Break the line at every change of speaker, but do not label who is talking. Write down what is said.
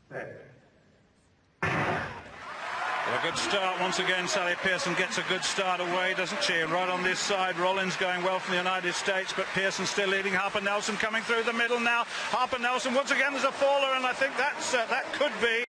A good start once again. Sally Pearson gets a good start away, doesn't she? Right on this side, Rollins going well from the United States, but Pearson still leading. Harper Nelson coming through the middle now. Harper Nelson once again, there's a faller, and I think that could be